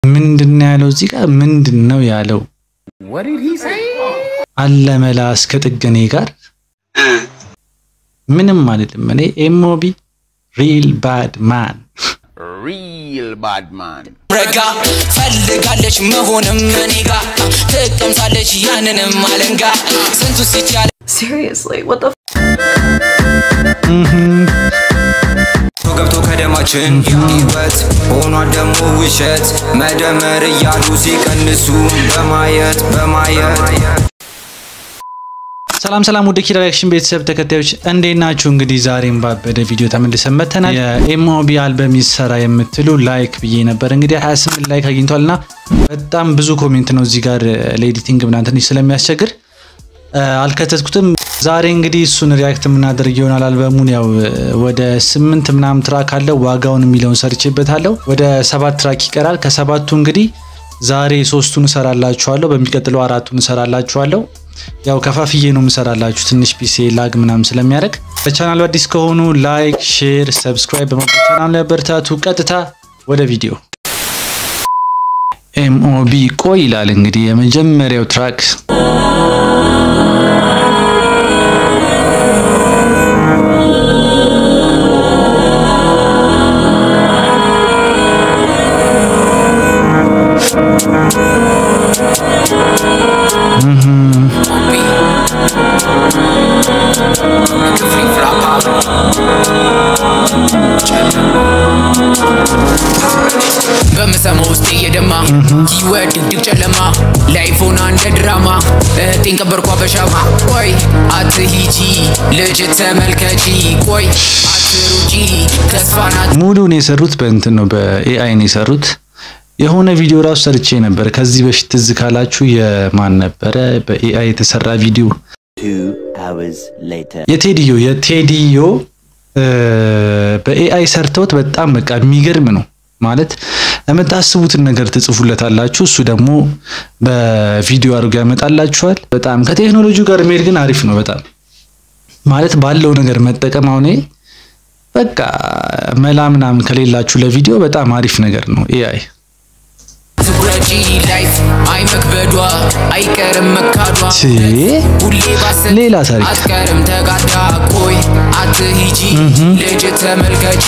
ምንድነው ያለው እዚህ ጋር ምንድነው ያለው What did he say አለመላ እስከ ጥገኔ ጋር ምንም አይደለም እኔ M.O.B real bad man ረጋ ፈልጋለች መሆንም እኔ ጋር ተቀምጣለች ያንንም አለንጋ ስንቱ ሲቻለ Seriously what the ገብቶ ከደማችን ህይወት ሆኖ ደሞ ውሸት መደመር ያሉ ሲቀንሱ በማየት ሰላም ሰላም ወደ ሪአክሽን ቤተሰብ ተከታዮች እንዴት ናችሁ እንግዲህ ዛሬም ባበደ ቪዲዮ ተመልሰን መተናል የM.O.B አልበም ይሰራ የምትሉ ላይክ ብዬ ነበር እንግዲህ 28 ላይክ አግኝቷልና በጣም ብዙ ኮሜንት ነው እዚህ ጋር ለኤዲቲንግ ምናምን ትንሽ ስለሚያስቸግር አልከተትኩትም ዛሬ እንግዲህ እሱን ሪአክት ምናደርግ ይሆናል አልበሙን ያው ወደ 8 ምናምን ትራክ አለ ዋጋውን የሚለውን ሰርቼበታለሁ ወደ 7 ትራክ ይቀራል ከሰባቱ እንግዲህ ዛሬ 3ቱን ሰራላችኋለሁ በሚቀጥለው 4ቱን ሰራላችኋለሁ ያው ከፋፍዬ ነው ምሰራላችሁ ትንሽ ፒሲ ላግ ምናምን ስለሚያደርግ በቻናሉ አዲስ ከሆኑ ላይክ ሼር ሰብስክራይብ በማድረግ ቻናሉን ያበርታቱ ቀጥታ ወደ ቪዲዮ M.O.B ቆይ ይላል እንግዲህ የመጀመሪያው ትራክ በመሰማው ውስጥ የደማ ይወድ ድቅጨለማ ላይፎን አንደ ድራማ እህቴን ቀበርኳ በሻማ ቆይ አትሂጂ ልጅ ተመልከቺ ቆይ አትሩጪ ተስፋናት ሙሉን የሰሩት በእንትን ነው በኤአይ ነው የሰሩት የሆነ ቪዲዮ ራሱ ሰርቼ ነበር ከዚህ በፊት ትዝ ካላችሁ የማን ነበር በኤአይ የተሰራ ቪዲዮ 2 hours later የቴዲዮ በኤአይ ሰርተውት በጣም በቃ የሚገርም ነው ማለት ለምታስቡትን ነገር ትጽፉለታላችሁ እሱ ደግሞ በቪዲዮ አድርጎ ያመጣላችኋል በጣም ከቴክኖሎጂው ጋር መሄድ ግን አሪፍ ነው በጣም ማለት ባለው ነገር መጠቀም አሁን በቃ መላምናም ከሌላችሁ ለቪዲዮ በጣም አሪፍ ነገር ነው ኤአይ ትጉረጂ ላይፍ አይመክበዷ አይቀርም መካዷ ሁሌ ባሰ ሌላ ታሪክ አትቀርም ተጋዳ ቆይ አትሂጂ ልጅ ተመልከቺ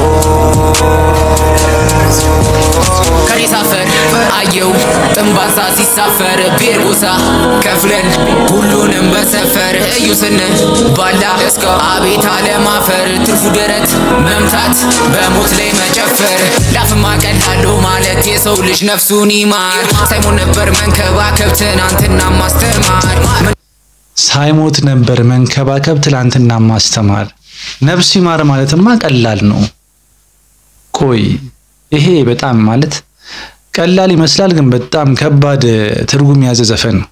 ከኔ ሳፈር አየው ጥንባሳ ሲሳፈር ቤርጎሳ ከፍለን ሁሉንም በሰፈር እዩስን ባላ እስከ አቤት አለማፈር ትርፉ ደረት መምታት በሞት ላይ መጨፈር ላፍማ ቀላለው ማለት የሰው ልጅ ነፍሱን ይማር ሳይሞት ነበር መንከባከብ ትናንትና ማስተማር ሳይሞት ነበር መንከባከብ ትናንትና ማስተማር ነፍስ ይማር ማለትማ ቀላል ነው ቆይ ይሄ በጣም ማለት ቀላል ይመስላል ግን በጣም ከባድ ትርጉም ያዘ ዘፈን ነው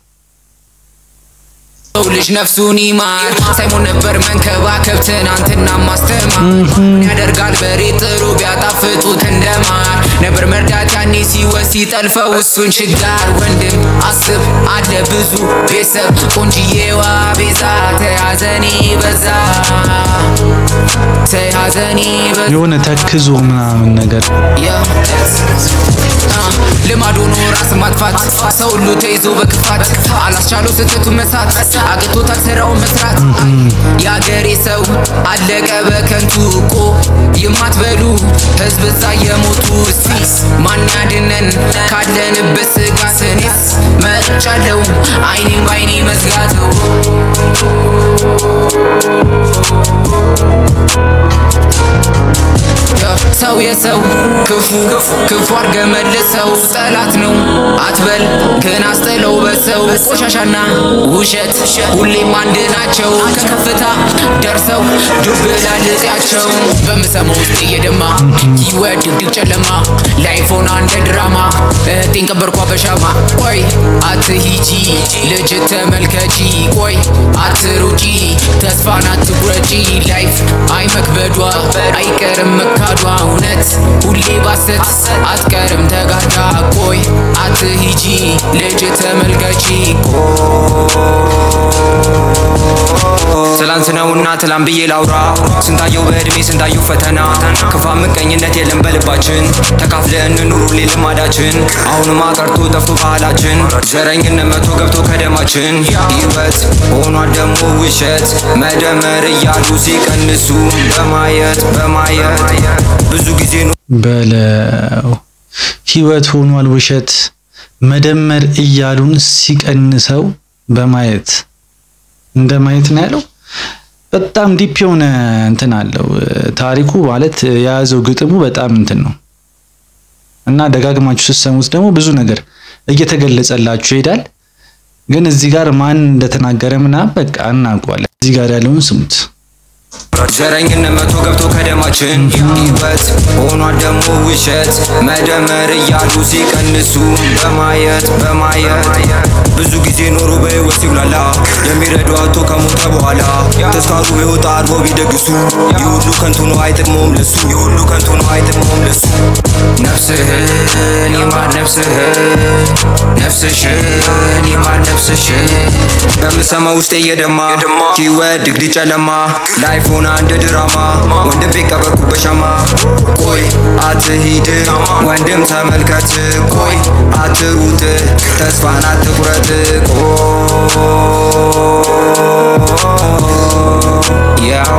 ልጅ ነፍሱን ይማር ሳይሞት ነበር መንከባከብ ትናንትና ማስተማር ያደርጋል በሬ ጥሩ ቢያጣፍጡት እንደማር ነበር መርዳት ያኔ ሲወስ ሲጠልፈው እሱን ችጋር ወንድም አስብ አለ ብዙ ቤተሰብ ቆንጂዬዋ ቤዛ ተያዘኒ በዛ የሆነ ተክዞ ምናምን ነገር ልማዱ ነው ራስ ማጥፋት ሰው ሁሉ ተይዞ በክፋት አላስቻለው ስተቱ መሳት አቅቶታል ስራው መስራት ያገሬ ሰው አለቀ በከንቱ እኮ የማትበሉ ህዝብ እዛ የሞቱ ሲስ ማን ያድነን ካለንበት ስጋትንስ መጫለው አይኔን ባይኔ መዝጋተው ሰው የሰው ክፉ አርገ መልሰው ጠላት ነው አትበል ግን አስጠለው በሰው ቆሻሻና ውሸት ሁሌም አንድ ናቸው ከከፍታ ደርሰው ዱብላልጫቸው በመሰማው ውስጥ የደማ ይወድ ድቅጨለማ ላይፎን አንደ ድራማ እህቴን ቀበርኳ በሻማ ቆይ አትሂጂ ልጅ ተመልከቺ ቆይ አትሩጪ ተስፋን አትቁረጪ ላይፍ አይመክበዷ አይቀርም መካዷ እውነት ሁሌ ባሰት አትቀርም ተጋዳ ቆይ አትሂጂ ልጅ ተመልከቺ ትላንት ነውና ሰላም ብዬ ላውራ ስንታየው በእድሜ ስንታየው ፈተና ክፋ ምቀኝነት የለም በልባችን ተካፍለን እንኑር ልማዳችን አሁንማ ቀርቶ ጠፍቶ ባህላችን ዘረኝነት መቶ ገብቶ ከደማችን ህይወት ሆኗል ደሞ ውሸት መደመር እያሉ ሲቀንሱ በማየት ብዙ ጊዜ ነው በለው ህይወት ሆኗል ውሸት መደመር እያሉን ሲቀንሰው በማየት እንደማየት ነው ያለው በጣም ዲፕ የሆነ እንትን አለው ታሪኩ ማለት ያዘው ግጥሙ በጣም እንትን ነው እና ደጋግማችሁ ስትሰሙት ደግሞ ብዙ ነገር እየተገለጸላችሁ ይሄዳል ግን እዚህ ጋር ማን እንደተናገረምና በቃ እናውቀዋለን እዚህ ጋር ያለውን ስሙት ዘረኝነት መቶ ገብቶ ከደማችን ህይወት ሆኗል ደሞ ውሸት መደመር እያሉ ሲቀንሱ በማየት ብዙ ጊዜ ኖሮ በህይወት ሲብላላ የሚረዳው አቶ ከሞተ በኋላ ተስካሩ በህይወት አርቦ ቢደግሱ ይሁሉ ከንቱ ነው አይጥቅሙም ለሱ ነፍስህን ይማር ነፍስሽን ይማር ነፍስሽን በምሰማ ውስጥ እየደማ ህይወት ድግዲ ጨለማ ላይፎን አንድ ድራማ ወንድም ቢቀበርኩ በሻማ ቆይ አትሂድ ወንድም ተመልከት ቆይ አትሩጥ ተስፋን አትቁረጥ ያው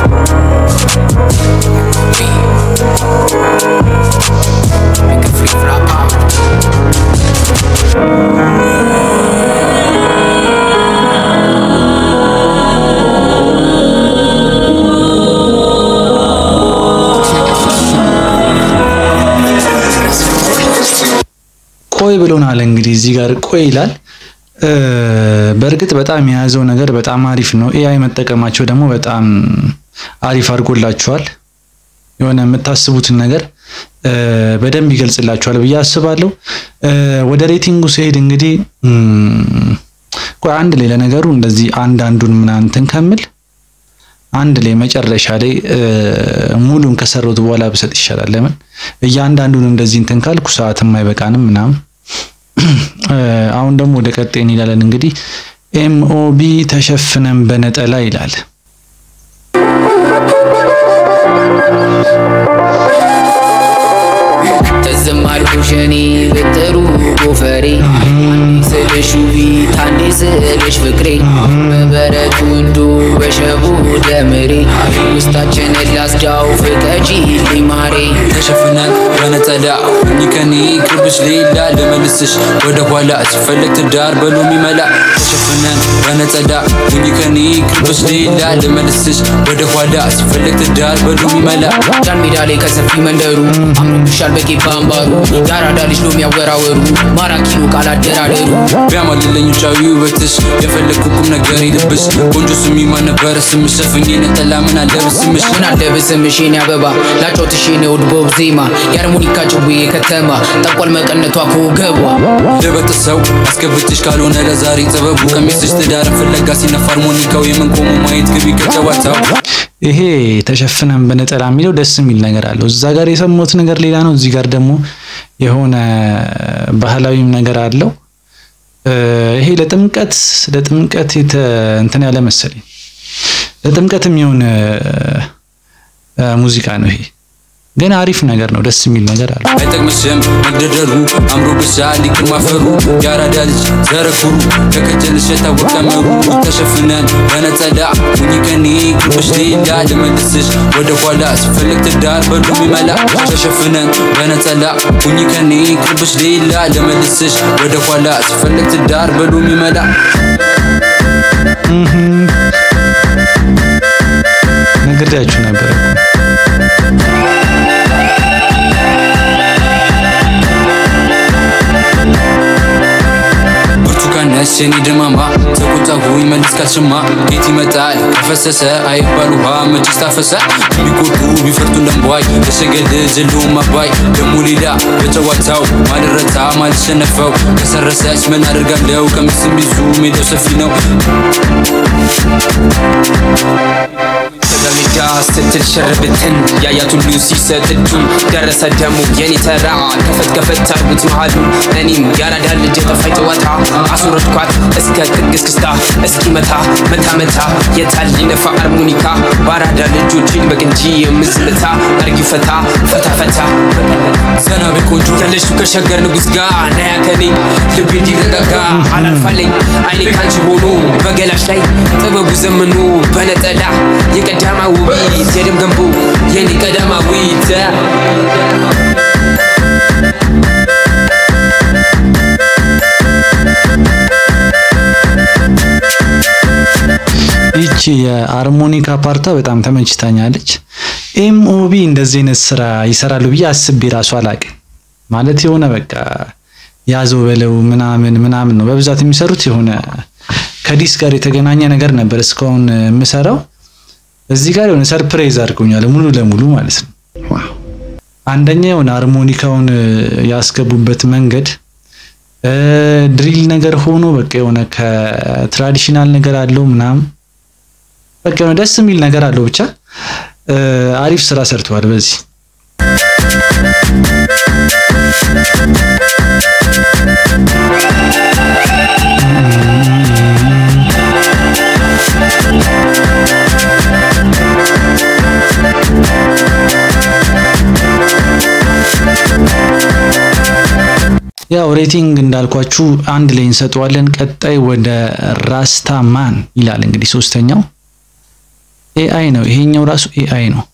ቆይ ብሎናል እንግዲህ እዚህ ጋር ቆይ ይላል በርግጥ በጣም የያዘው ነገር በጣም አሪፍ ነው ኤአይ መጠቀማቸው ደግሞ በጣም አሪፍ አድርጎላችኋል የሆነ የምታስቡትን ነገር በደንብ ይገልጽላችኋል ብዬ አስባለሁ ወደ ሬቲንጉ ሲሄድ እንግዲህ ቆይ አንድ ላይ ለነገሩ እንደዚህ አንዱን ምናንተን ከመል አንድ ላይ መጨረሻ ላይ ሙሉን ከሰሩት በኋላ በሰጥ ይሻላል ለምን እያንዳንዱን እንደዚህ እንትን ካልኩ ሰዓትም አይበቃንም ምናምን አሁን ደግሞ ወደ ቀጤን ይላል እንግዲህ M.O.B ተሸፍነን በነጠላ ይላል ተዘማርኩሽኒ በጥሩ ጎፈሬ ስለሹቢ ታንዴ ስለሽ ፍቅሬ በበረቱ እንዱ በሸቡ ደምሬ ውስጣችንን ላስዳው ፍቀጂ ሊማሬ ተሸፍነን በነጠላ ይከኒ ቅርብሽ ሌላ ለመልስሽ ወደ ኋላ ሲፈልግ ትዳር በሎሚ መላ ተሸፍነን በነጠላ ይከኒ ቅርብሽ ሌላ ለመልስሽ ወደ ኋላ ሲፈልግ ትዳር በሎሚ መላ ጃን ሜዳ ላይ ከሰፊ መንደሩ አምሮብሻል በጌባ አምባሩ ዳራዳልሽ ነው የሚያወራወሩ ማራኪ ነው ቃል አደራደሩ ቢያማልልኝ ጫዊው በትሽ የፈለኩኩም ነገር ይልብሽ ቆንጆ ስሚ ማን ነበር ስምሽ ሸፍኜ ነጠላ ምን አለብስምሽ የኔ አበባ ላጮትሽ የኔ ውድ ቦብ ዜማ የአርሞኒካ ጭዌ ከተማ ጠቆል መቀነቷ ኮገቧ ለበጥሰው አስገብትሽ ካልሆነ ለዛሬ ጥበቡ ከሚስሽ ትዳር ፍለጋ ሲነፋ አርሞኒካው የመንቆሙ ማየት ግቢ ከጨዋታው ይሄ ተሸፍነን በነጠላ የሚለው ደስ የሚል ነገር አለው እዛ ጋር የሰሙት ነገር ሌላ ነው እዚህ ጋር ደግሞ የሆነ ባህላዊም ነገር አለው ይሄ ለጥምቀት እንትን ያለ መሰለኝ ለጥምቀትም ይሁን ሙዚቃ ነው ይሄ ግን አሪፍ ነገር ነው ደስ የሚል ነገር አለ አይጠቅምሽም መግደደሩ አምሮብሻል ይቅር ማፈሩ ያራዳልሽ ዘረኩሩ ከከጀልሽ ታወቀመሩ ተሸፍነን በነጠላ ሙኒከኒ ቅርብሽ ሌላ ለመልስሽ ወደ ኋላ ሲፈልግ ትዳር በሎሚ መላ ተሸፍነን በነጠላ ሙኒከኒ ቅርብሽ ሌላ ለመልስሽ ወደ ኋላ ሲፈልግ ትዳር በሎሚ መላ ነገርያችሁ ነበር ነሽኒ ድማማ ተቆጣሁኝ መልስ ካልሽማ ጌት ይመጣል ከፈሰሰ አይባል ውሃ መችስ ታፈሰ ቢቆጡ ቢፈርቱ ለምባይ ተሸገደ ዘሎም አባይ ደሞ ሌላ በጨዋታው ማልረታ ማልሸነፈው ከሰረሰች ምን አደርጋለሁ ከምስም ቢዙ ሜዳው ሰፊ ነው ተጋሚ ማለዳ ስትል ሸርብትን ያያት ሁሉ ሲሰጥዱ ደረሰ ደሙ የኔ ተራ ከፈት አርጉት መሃሉ እኔም ያራዳ ልጅ ጠፋይ ተዋታ አስወረድኳት እስከ ጥግስክስታ እስኪመታ መታ የታል ይነፋ አርሞኒካ ባራዳ ልጆችን በቅንጂ የምዝምታ አርጊው ፈታ ዘና በቆንጆ ያለሽ ከሸገር ንጉስ ጋር ናያከኔ ልቤ እንዲረጋጋ አላልፋለኝ አይኔ ካንቺ ሆኖ በገላሽ ላይ ጥበቡ ዘመኑ በነጠላ የቀዳማዊ የደም ገንቦ የኔ ቀዳማዊ ይቺ የሃርሞኒካ ፓርታ በጣም ተመችታኛለች። M.O.B እንደዚህ አይነት ስራ ይሰራሉ ብዬ አስቤ ራሱ አላውቅም። ማለት የሆነ በቃ ያዘው በለው ምናምን ነው በብዛት የሚሰሩት። የሆነ ከዲስ ጋር የተገናኘ ነገር ነበር እስካሁን የምሰራው። እዚህ ጋር የሆነ ሰርፕራይዝ አድርጎኛል ሙሉ ለሙሉ ማለት ነው። አንደኛ የሆነ ሃርሞኒካውን ያስገቡበት መንገድ ድሪል ነገር ሆኖ በቃ የሆነ ከትራዲሽናል ነገር አለው ምናምን በቃ የሆነ ደስ የሚል ነገር አለው። ብቻ አሪፍ ስራ ሰርተዋል በዚህ። ያው ሬቲንግ እንዳልኳችሁ አንድ ላይ እንሰጠዋለን። ቀጣይ ወደ ራስታማን ይላል እንግዲህ ሶስተኛው AI ነው። ይሄኛው ራሱ AI ነው።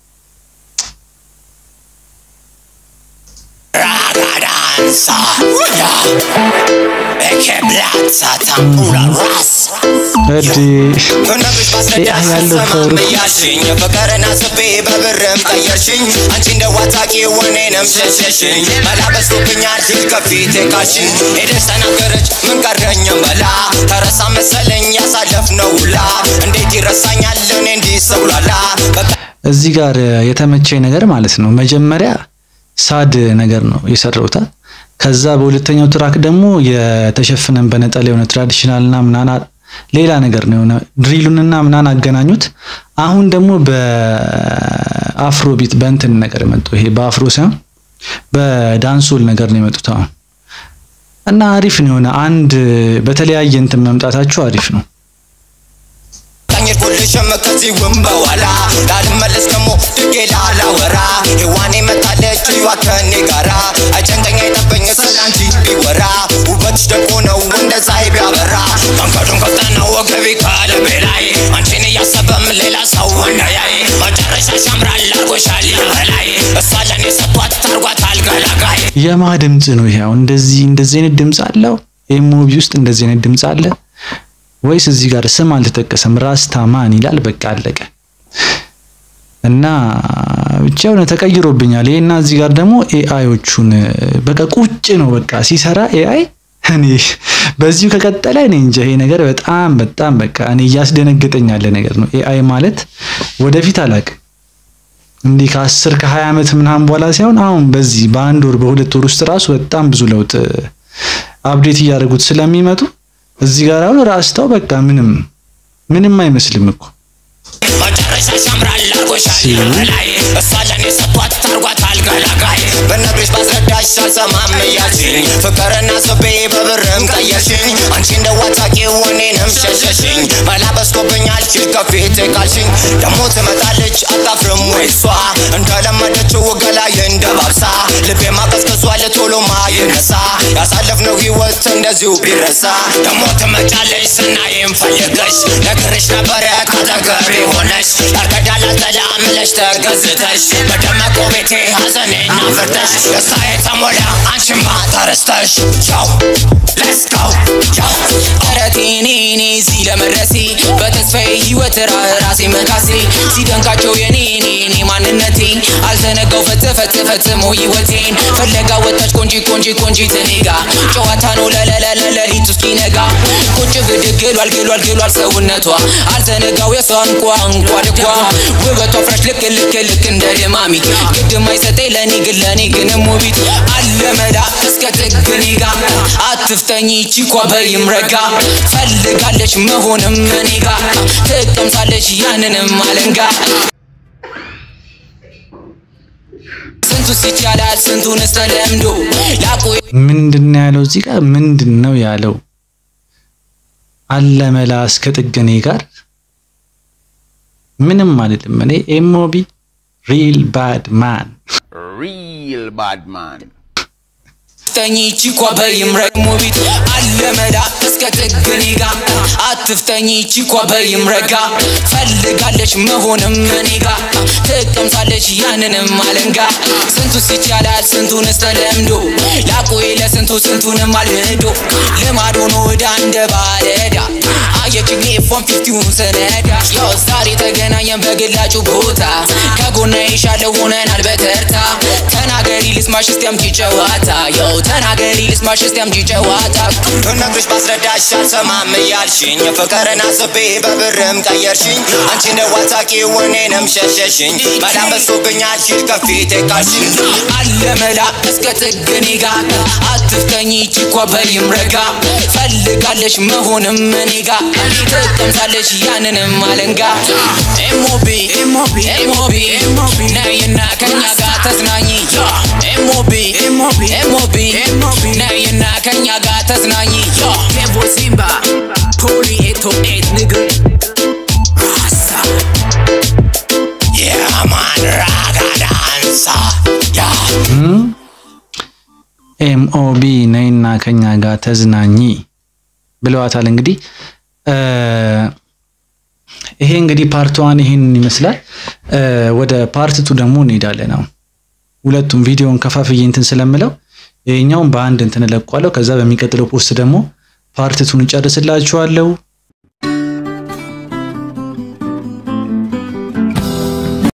ያለው ፎር የፈቀረና ስቤ በብርም ቀየርሽኝ አንቺ እንደዋታቂ ወኔንም ሸሸሽኝ መላበስኩብኛል ከፊቴ ካልሽኝ ሄደሽ ተናገረች ምን ቀረኝም በላ ተረሳ መሰለኝ ያሳለፍነው ሁላ እንዴት ይረሳኛል እኔ እንዲሰውላላ። እዚህ ጋር የተመቸኝ ነገር ማለት ነው መጀመሪያ ሳድ ነገር ነው የሰራውታ። ከዛ በሁለተኛው ትራክ ደግሞ የተሸፈነን በነጠላ የሆነ ትራዲሽናልና ምናና ሌላ ነገር ነው የሆነ ድሪሉንና ምናና አገናኙት። አሁን ደግሞ በአፍሮቢት በእንትን ነገር መጥቶ ይሄ በአፍሮ ሳይሆን በዳንሶል ነገር ነው የመጡት አሁን እና አሪፍ ነው የሆነ አንድ በተለያየ እንትን መምጣታቸው አሪፍ ነው። ሁልሽም ከዚህ ወንበዋላ ዳልመለስ ደሞ ድጌላ ላወራ ሔዋኔ መታለች ይዋከኔ ጋራ አጨንቀኛ ይጠበኝ ስላንቺ ቢወራ ውበትሽ ደቆ ነው እንደ ፀሐይ ቢያበራ መንገዱን ከፍተነው ወገቤ ከልቤ ላይ አንቺን እያሰበም ሌላ ሰው እንዳያይ መጨረሻሽ ያምራል አርጎሻል በላይ እሷ ለኔ ሰጥቷት ታርጓታል ገላጋይ። የማ ድምጽ ነው ይሄ? እንደዚህ አይነት ድምጽ አለው M.O.B ውስጥ እንደዚህ አይነት ድምጽ አለ ወይስ እዚህ ጋር ስም አልተጠቀሰም? ራስታማን ይላል በቃ አለቀ። እና ብቻው ነው ተቀይሮብኛል ይሄና እዚህ ጋር ደግሞ AIዎቹን በቃ ቁጭ ነው በቃ ሲሰራ AI እኔ በዚሁ ከቀጠለ እኔ እንጃ ይሄ ነገር በጣም በቃ እኔ ያስደነግጠኝ ያለ ነገር ነው። AI ማለት ወደፊት አላውቅም እንዲህ ከ10 ከ20 ዓመት ምናምን በኋላ ሳይሆን አሁን በዚህ በአንድ ወር በሁለት ወር ውስጥ ራሱ በጣም ብዙ ለውጥ አፕዴት እያደረጉት ስለሚመጡ እዚህ ጋር አሁን ራስታው በቃ ምንም አይመስልም እኮ መጨረሻሽ ያምራል አርጎሻል በላይ እሷ ለኔ ሰጥቷት ታርጓታል ገላጋይ። በነግርሽ ባስረዳሽ አልሰማም እያልሽኝ ፍቅርና ስቤ በብርም ቀየርሽኝ አንቺ እንደዋታቂ ወኔንም ሸሸሽኝ መላበስኩብኛል ከፊቴ ካልሽኝ ደሞ ትመጣለች አታፍርም ወይ እሷ እንደለመደችው ገላዬ እንደባብሳ ልቤ ማቀዝቀዟል ቶሎ ማይነሳ ያሳለፍነው ህይወት እንደዚሁ ቢረሳ ደሞ ትመጫለች ስናይም ፈልገሽ ነግርሽ ነበረ ካጠገቤ ሆነሽ ያርገዳል ሰላም ለሽ ተገዝተሽ በደመቆ ቤቴ ሐዘኔን አፍርተሽ ደስታዬ ተሞላ አንቺማ ተረስተሽ ቻው let's go ቻው አረቴኔ እዚህ ለመድረሴ በተስፋዬ ህይወት ራሴ መካሴ ሲደንቃቸው የኔ ማንነቴ አልተነጋው ፈጽሞ ህይወቴን ፈለጋ ወጣች ቆንጂ ተኔጋ ጨዋታ ነው ለሊቱ እስኪነጋ ቁጭ ግድግሏል ሰውነቷ አልተነጋው የሷን ቋንቋ ልኳ ውበቷ ፍረሽ ልክ እንደ ደማሚ ግድም አይሰጠኝ ለኔ ግን ሙቢት አለመዳ እስከ ጥግኒጋ አትፍተኝ ቺኳ በይምረጋ ፈልጋለች መሆንም እኔጋ ትቀምሳለች ያንንም አለንጋ ስንቱስ ይቻላል ስንቱንስ ተለምዶ ላቁ ምንድነው ያለው እዚህ ጋር ምንድነው ያለው አለመላ እስከ ጥገኔ ጋር ምንም አይደለም እኔ M.O.B real bad man አትፍተኝ ቺኳ በይምረግ ሞቢት አለመላ እስከ ጥገኔ ጋር አትፍተኝ ቺኳ በይምረጋ ፈልጋለች መሆንም እኔ ጋር ተቀምሳለች ያንንም አለንጋ ስንቱስ ይቻላል ስንቱንስ ተለምዶ ላቆይ ለስንቱ ስንቱንም አልሄዶ ለማዶ ነው እንደ ባለዳ አየችኝ ፎን 50 ሰነዳ ያው ዛሬ ተገናኘን በግላጩ ቦታ ከጎና ይሻለው ሆነናል በተርታ ተናገሪ ልስማሽ እስቲ አምጪ ጨዋታ ያው ተናገሪ ልስማሽ እስቲ አምጪ ጨዋታ ነግርሽ ባስረዳሽ አልሰማም ያልሽኝ ፍቅርን አስቤ በብርም ቀየርሽኝ አንቺ ነው አታውቂው እኔንም ሸሸሽኝ መላበሱብኛል ሂድ ከፊቴ ካልሽኝ አለመላ እስከ ጥገኔ ጋር አትፍተኝ ቺኳ በይምረጋ ፈልጋለች መሆንም እኔ ጋር ተቀምሳለች ያንንም አለንጋ M.O.B ነይና ከኛ ጋር ተዝናኝ M.O.B ነይና ከኛ ጋር ተዝናኝ ኬቦሲምባ ፖሊ ኤቶ ኤት ንግ ራሳ የማን ራጋዳንሳ M.O.B ነይና ከኛ ጋር ተዝናኝ ብለዋታል እንግዲህ ይሄ እንግዲህ ፓርት 1 ይሄን ይመስላል ወደ ፓርት 2 ደግሞ እንሄዳለን ነው ሁለቱም ቪዲዮን ከፋፍዬ እንትን ስለምለው ይሄኛውን በአንድ እንትን ለቋለው ከዛ በሚቀጥለው ፖስት ደግሞ ፓርት 2 እንጨርስላችኋለሁ